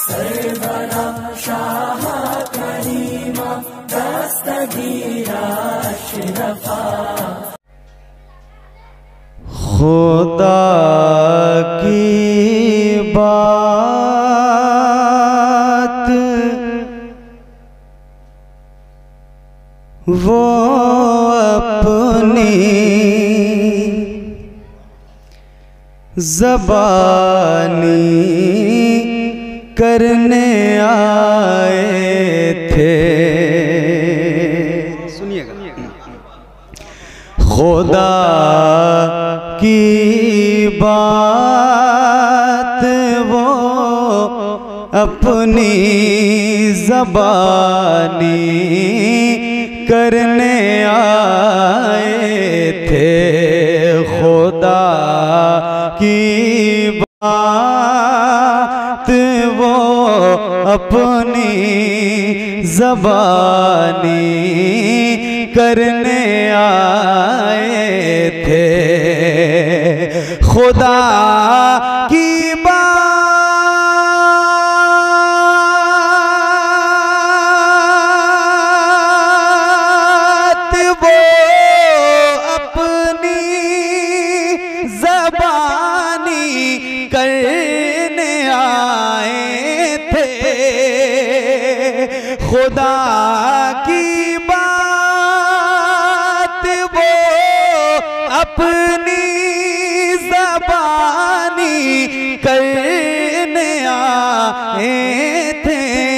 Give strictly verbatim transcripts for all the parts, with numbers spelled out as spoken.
सरवरा शाह करीमा दस्तगीरा अशरफा। खुदा की बात वो अपनी ज़बानी करने आए थे। सुनिएगा, खुदा की बात वो अपनी ज़बानी करने आए थे। खुदा की बात वो अपनी ज़बानी करने आए थे। खुदा की बात वो अपनी ज़बानी करने आए थे। खुदा की बात वो अपनी ज़बानी करने आए थे।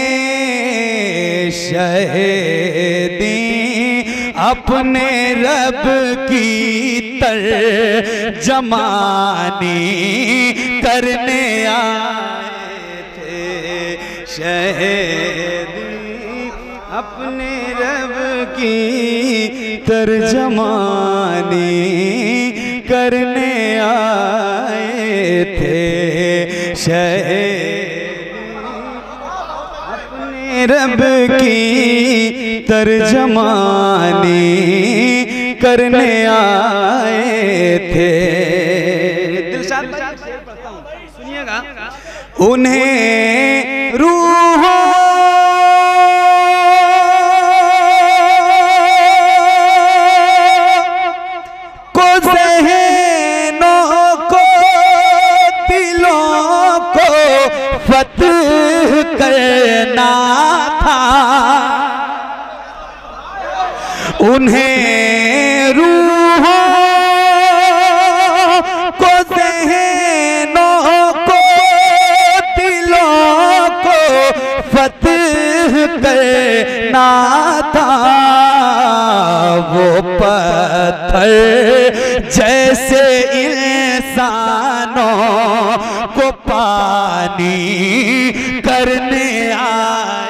शहीदी अपने रब की तर्जमानी करने आए थे। शहीदी अपने रब की तर्जमानी करने आए थे। अपने रब की तर्जमानी करने आए थे। दिलशाद सुनिएगा, उन्हें रूहों को ज़हनों को दिलों को फतह करना था। उन्हें रूहों को ज़हनों को दिलों को फतह करना था। वो पत्थर जैसे इंसानों को पानी करने आए।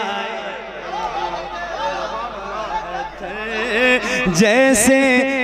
जैसे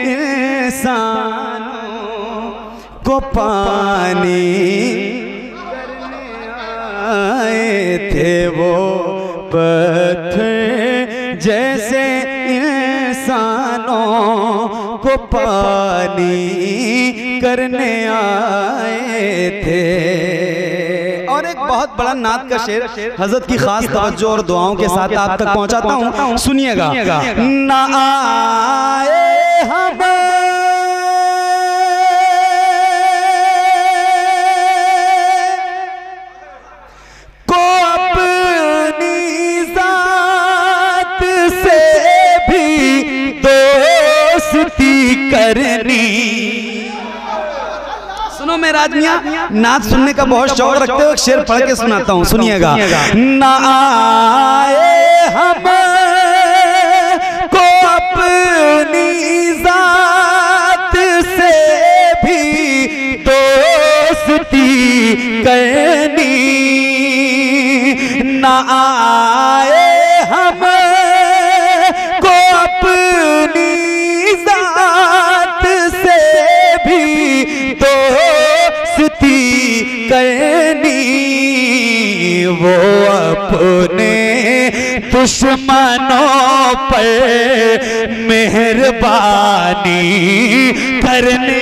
इंसानों को पानी करने आए थे। वो पत्थर जैसे इंसानों को पानी करने आए थे। और एक बहुत बड़ा नात का शेर हजरत की खास तवज्जो और दुआओं के साथ आप तक पहुंचाता हूं, सुनिएगा। ना आए हम को अपनी जात से भी दोस्ती करनी। सुनो मेरे आदमिया, नात सुनने का बहुत शौक रखते हो, शेर पढ़ के सुनाता हूँ, सुनिएगा। ना आए हम को अपनी जात से भी दोस्ती करनी। ना आए हम को अपनी जात से भी दोस्ती करनी। वो अपने दुश्मनों पर मेहरबानी करने।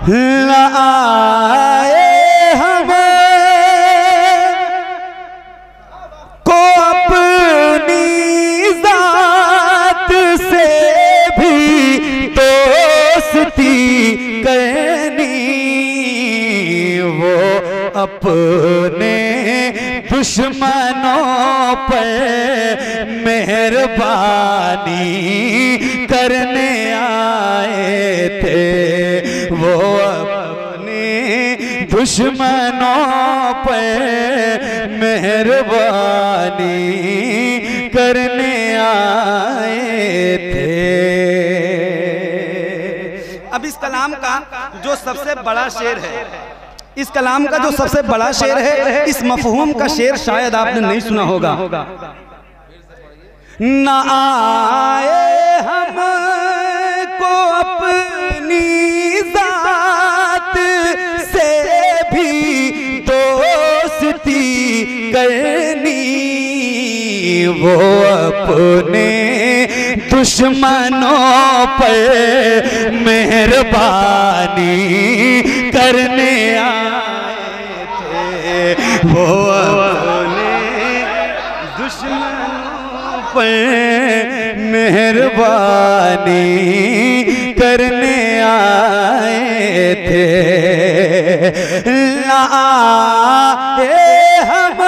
लाए हम को अपनी जात से भी दोस्ती करनी, वो अपने दुश्मनों पर मेहरबानी करने आए थे, वो अपने दुश्मनों पर मेहरबानी करने आए थे। अब इस कलाम का जो सबसे बड़ा शेर है, इस कलाम का जो सबसे बड़ा शेर है, इस मफहूम का शेर शायद आपने नहीं सुना होगा। ना आए हमको अपनी जात से भी दोस्ती करनी, वो अपने दुश्मनों पर मेहरबानी करने आए थे, वो अपने दुश्मनों पर मेहरबानी करने आए थे। लाए हम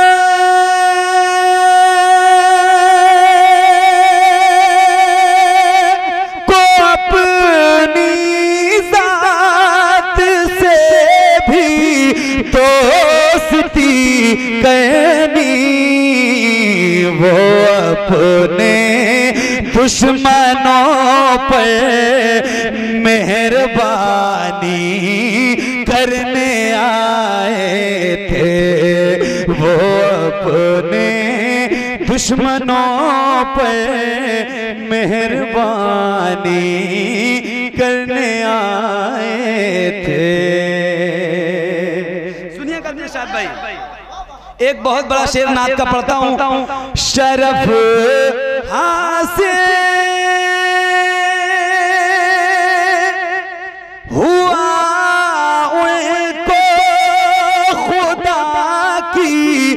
करनी, वो अपने दुश्मनों पर मेहरबानी करने आए थे, वो अपने दुश्मनों पर मेहरबानी करने आए थे। सुनिए कदम शाद भाई, एक बहुत बड़ा शेर नात का पढ़ता हूं। शरफ हासिल हुआ उनको खुदा की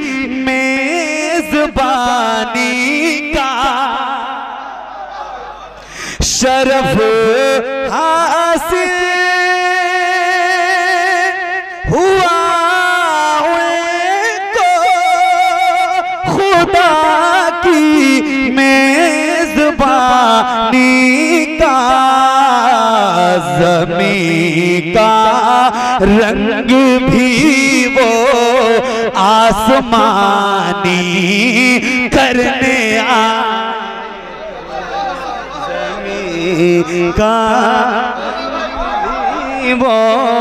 मेजबानी का, शरफ हासिल हुआ मेजबानी का, ज़मीं का रंग भी वो आसमानी करने आए, ज़मीं का वो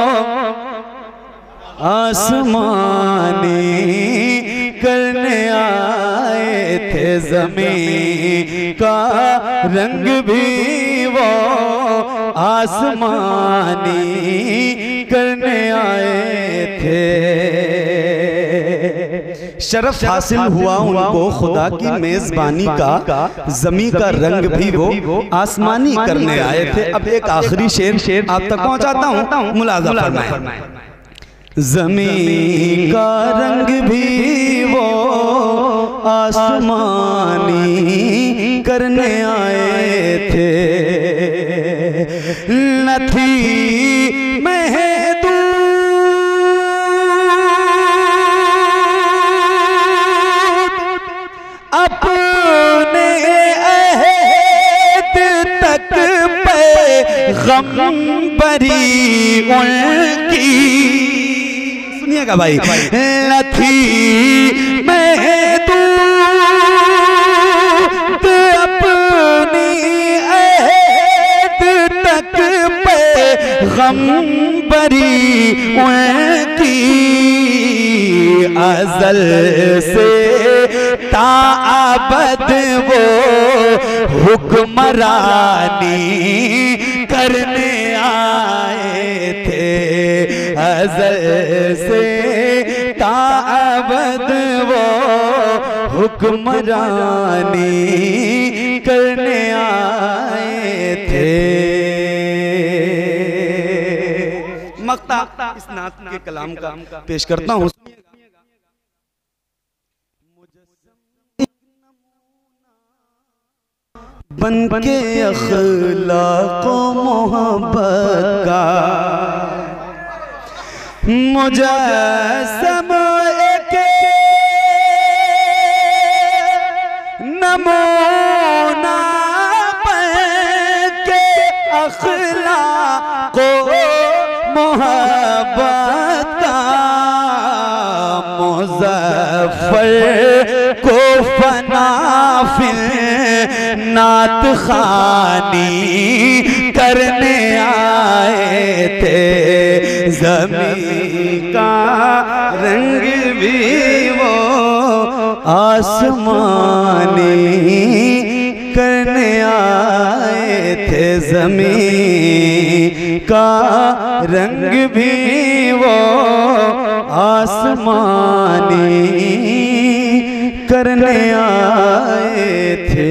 आसमानी करने आए थे, ज़मीं का रंग भी वो आसमानी करने आए थे। शरफ हासिल हुआ उनको खुदा की मेजबानी का, ज़मीं का रंग भी वो आसमानी करने आए थे। अब एक आखिरी शेर आप तक पहुंचाता हूं, मुलाज़ा फरमाएं। ज़मीं का रंग भी वो आसमानी करने आए थे, न थी महदूद अपने अहद तक पे गम्बरी उनकी, सुनिएगा भाई, न थी महदूद अपनी अहद तक पे गम्बरी उनकी, अज़ल से ताअबद वो हुक्मरानी करने आए थे, अज़ल से ताअबद वो हुक्मरानी करने आए थे। मक्ता इस नात के कलाम का पेश करता हूँ। बनके अखलाक मोहब्बत का मुजस्सम एक नमूना बनके अखलाक मोहब्बत का मुज़फ़्फ़र को फना फिल नात खानी करने आए थे। ज़मीं का रंग भी वो आसमानी करने आए थे। ज़मीं का रंग भी वो आसमानी करने आए थे।